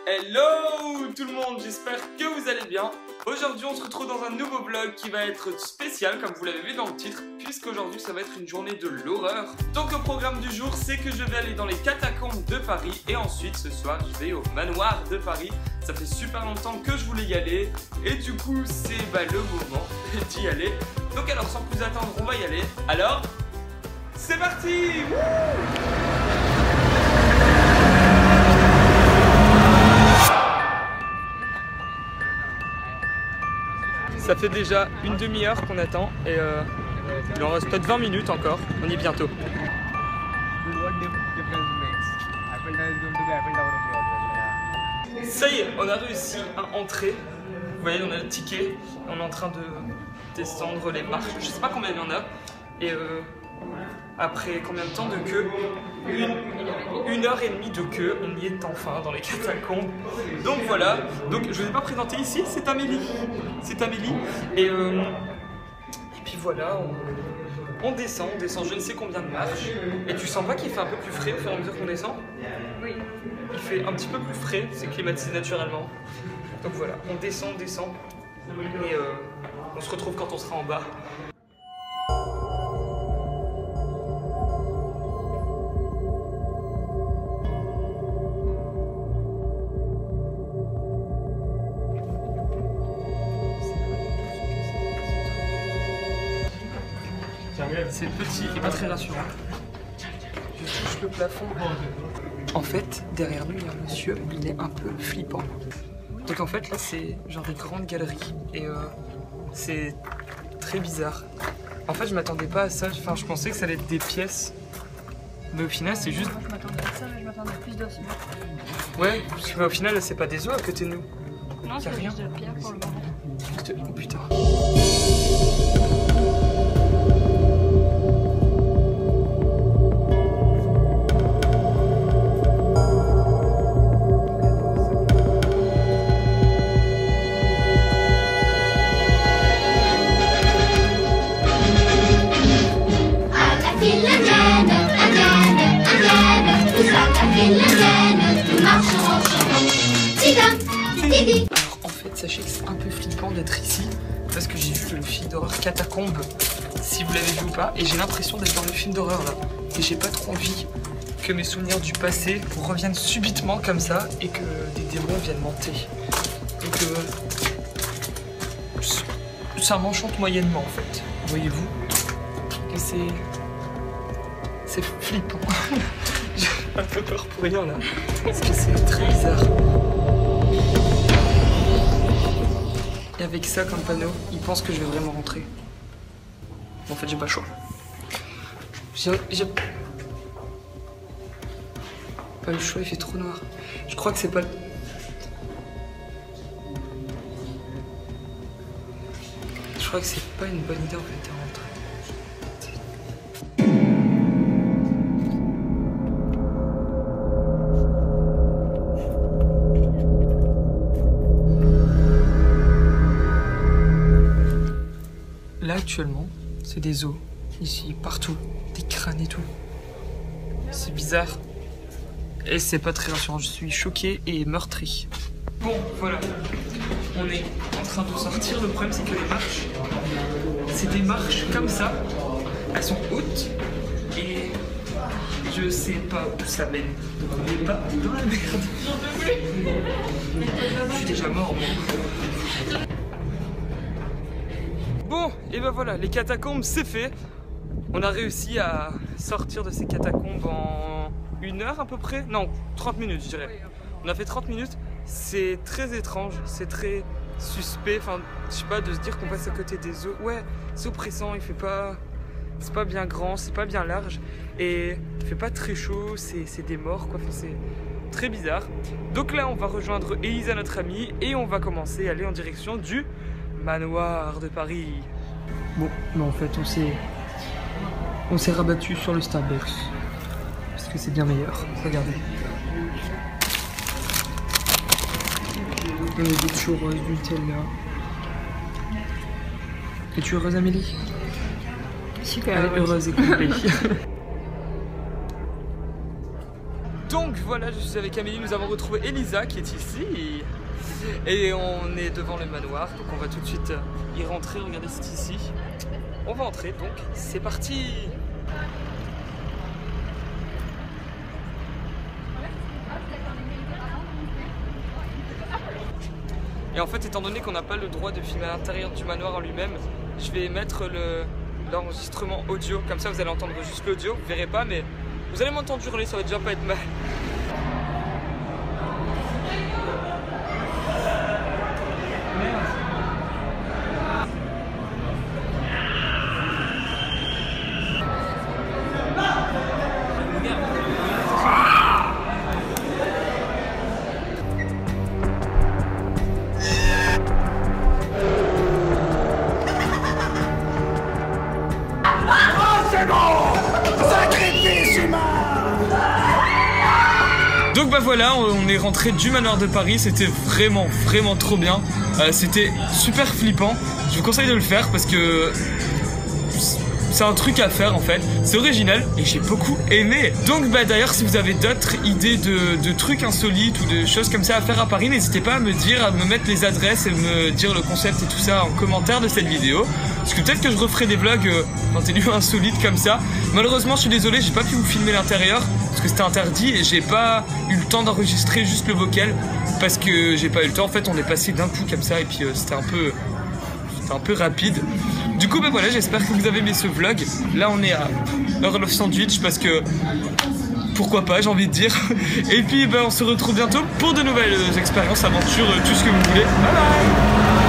Hello tout le monde, j'espère que vous allez bien. Aujourd'hui on se retrouve dans un nouveau vlog qui va être spécial comme vous l'avez vu dans le titre, puisqu'aujourd'hui ça va être une journée de l'horreur. Donc le programme du jour c'est que je vais aller dans les catacombes de Paris et ensuite ce soir je vais au manoir de Paris. Ça fait super longtemps que je voulais y aller et du coup c'est le moment d'y aller. Donc alors sans plus attendre on va y aller. Alors c'est parti. Ça fait déjà une demi-heure qu'on attend et il en reste peut-être 20 minutes encore, on y est bientôt. Ça y est, on a réussi à entrer. Vous voyez, on a le ticket, on est en train de descendre les marches, je sais pas combien il y en a. Et après combien de temps de queue? Une heure et demie de queue, on y est enfin dans les catacombes. Donc voilà, donc je ne vous ai pas présenté ici, c'est Amélie. C'est Amélie. Et puis voilà, on descend, je ne sais combien de marches. Et tu sens pas qu'il fait un peu plus frais au fur et à mesure qu'on descend? Oui. Il fait un petit peu plus frais, c'est climatisé naturellement. Donc voilà, on descend. Et on se retrouve quand on sera en bas. C'est petit et pas très rassurant. Je touche le plafond. En fait, derrière nous, il y a un monsieur, il est un peu flippant. Donc en fait, là, c'est genre des grandes galeries. Et c'est très bizarre. En fait, je m'attendais pas à ça. Enfin, je pensais que ça allait être des pièces. Mais au final, c'est juste... Moi, je m'attendais à ça, mais je m'attendais à plus d'os. Ouais, parce qu'au final, c'est pas des os à côté de nous. Non, c'est juste de la pierre pour le moment. Oh putain. Alors en fait sachez que c'est un peu flippant d'être ici parce que j'ai vu le film d'horreur Catacombes, si vous l'avez vu ou pas, et j'ai l'impression d'être dans le film d'horreur là. Et j'ai pas trop envie que mes souvenirs du passé reviennent subitement comme ça et que des démons viennent m'hanter. Donc ça m'enchante moyennement en fait, voyez-vous. Et c'est flippant. J'ai un peu peur pour rien là, parce que c'est très bizarre. Et avec ça comme panneau, ils pensent que je vais vraiment rentrer. En fait, j'ai pas le choix. J'ai pas le choix, il fait trop noir. Je crois que c'est pas... Je crois que c'est pas une bonne idée en fait de rentrer. Là actuellement, c'est des os, ici, partout, des crânes et tout. C'est bizarre. Et c'est pas très rassurant, je suis choqué et meurtri. Bon, voilà. On est en train de sortir, le problème c'est que les marches, c'est des marches comme ça. Elles sont hautes et je sais pas où ça mène. Donc on n'est pas dans la merde. Je suis déjà mort, moi. Bon, et ben voilà, les catacombes c'est fait. On a réussi à sortir de ces catacombes en 1 heure à peu près. Non, 30 minutes je dirais. On a fait 30 minutes. C'est très étrange, c'est très suspect. Enfin, je sais pas, de se dire qu'on passe à côté des os. Ouais, c'est oppressant, il fait pas... C'est pas bien grand, c'est pas bien large. Et il fait pas très chaud, c'est des morts quoi. Enfin, c'est très bizarre. Donc là, on va rejoindre Elisa, notre amie, et on va commencer à aller en direction du manoir de Paris. Bon, mais en fait on s'est rabattu sur le Starbucks parce que c'est bien meilleur. Regardez. On a des churros, du Nutella. Es-tu heureuse, Amélie? Super heureuse et complète. Donc voilà, je suis avec Amélie, nous avons retrouvé Elisa qui est ici et on est devant le manoir, donc on va tout de suite y rentrer. Regardez, c'est ici. On va entrer, donc c'est parti. Et en fait, étant donné qu'on n'a pas le droit de filmer à l'intérieur du manoir en lui-même, je vais mettre l'enregistrement audio, comme ça vous allez entendre juste l'audio, vous verrez pas, mais vous allez m'entendre hurler, ça va déjà pas être mal. Donc bah voilà, on est rentré du manoir de Paris, c'était vraiment trop bien. C'était super flippant, je vous conseille de le faire parce que c'est un truc à faire en fait, c'est original et j'ai beaucoup aimé. Donc bah d'ailleurs, si vous avez d'autres idées de trucs insolites ou de choses comme ça à faire à Paris, n'hésitez pas à me dire, à me mettre les adresses et me dire le concept et tout ça en commentaire de cette vidéo. Parce que peut-être que je referai des vlogs dans des lieux insolites comme ça. Malheureusement, je suis désolé, j'ai pas pu vous filmer l'intérieur parce que c'était interdit et j'ai pas eu le temps d'enregistrer juste le vocal parce que j'ai pas eu le temps. En fait, on est passé d'un coup comme ça et puis c'était un peu rapide. Du coup, bah voilà, j'espère que vous avez aimé ce vlog. Là, on est à Earl of Sandwich parce que pourquoi pas, j'ai envie de dire. Et puis, bah, on se retrouve bientôt pour de nouvelles expériences, aventures, tout ce que vous voulez. Bye bye.